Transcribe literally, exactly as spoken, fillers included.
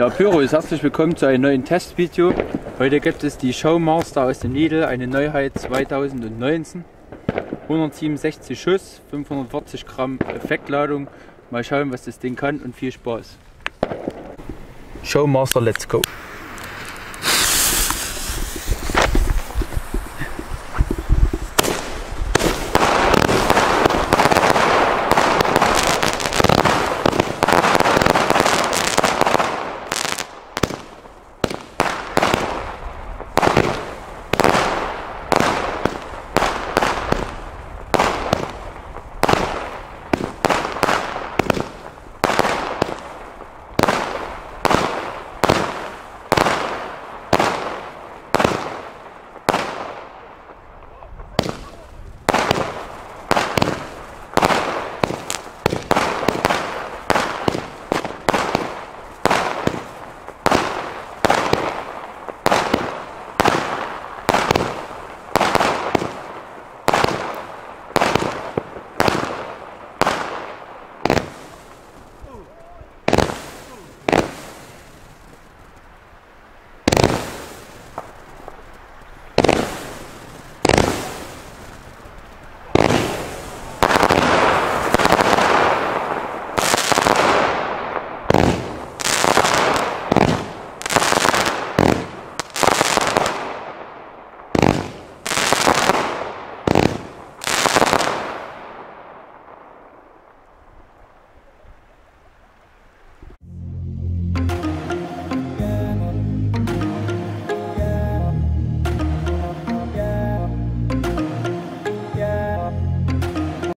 Ja, Pyro, herzlich willkommen zu einem neuen Testvideo. Heute gibt es die Showmaster aus dem Lidl, eine Neuheit zweitausendneunzehn. hundertsiebenundsechzig Schuss, fünfhundertvierzig Gramm Effektladung. Mal schauen, was das Ding kann und viel Spaß. Showmaster, let's go!